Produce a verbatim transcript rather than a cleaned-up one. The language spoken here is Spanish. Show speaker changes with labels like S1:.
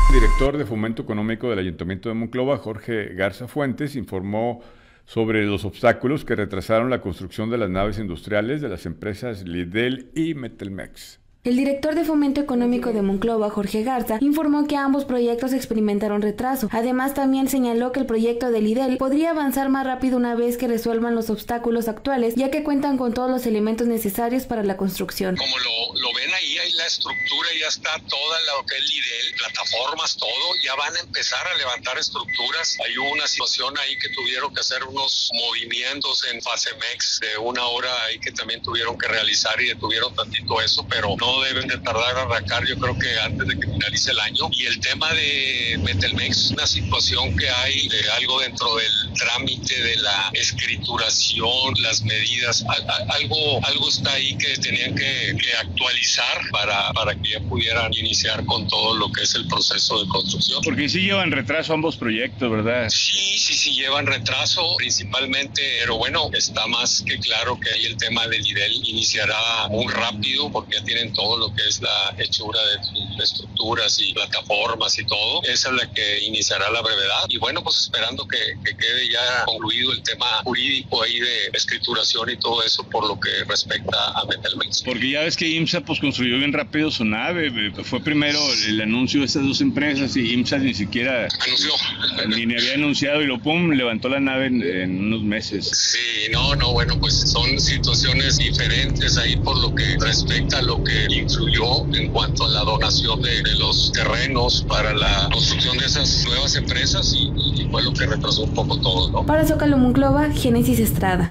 S1: El director de Fomento Económico del Ayuntamiento de Monclova, Jorge Garza Fuentes, informó sobre los obstáculos que retrasaron la construcción de las naves industriales de las empresas Lidl y Metelmex.
S2: El director de Fomento Económico de Monclova, Jorge Garza, informó que ambos proyectos experimentaron retraso. Además, también señaló que el proyecto de Lidl podría avanzar más rápido una vez que resuelvan los obstáculos actuales, ya que cuentan con todos los elementos necesarios para la construcción.
S3: Como lo, lo ven ahí, ahí la estructura ya está, toda lo que es Lidl, plataformas, todo, ya van a empezar a levantar estructuras. Hay una situación ahí que tuvieron que hacer unos movimientos en Facemex de una hora ahí que también tuvieron que realizar y detuvieron tantito eso, pero no deben de tardar a arrancar, yo creo que antes de que finalice el año. Y el tema de Metelmex, una situación que hay de algo dentro del trámite de la escrituración, las medidas, algo algo está ahí que tenían que, que actualizar para, para que ya pudieran iniciar con todo lo que es el proceso de construcción.
S4: Porque sí llevan retraso ambos proyectos, ¿verdad?
S3: Sí, sí, sí llevan retraso, principalmente, pero bueno, está más que claro que ahí el tema del Lidl iniciará muy rápido porque ya tienen todo lo que es la hechura de estructuras y plataformas y todo. Esa es la que iniciará la brevedad. Y bueno, pues esperando que, que quede ya concluido el tema jurídico ahí de escrituración y todo eso por lo que respecta a Metelmex.
S4: Porque ya ves que IMSA pues construyó bien rápido su nave. Fue primero el anuncio de estas dos empresas y IMSA ni siquiera
S3: anunció.
S4: Ni había anunciado y lo pum, levantó la nave en, en unos meses.
S3: Sí, no, no, bueno, pues son situaciones diferentes ahí por lo que respecta a lo que influyó en cuanto a la donación de, de los terrenos para la construcción de esas nuevas empresas y, y fue lo que retrasó un poco todo, ¿no?
S2: Para Zócalo Monclova, Génesis Estrada.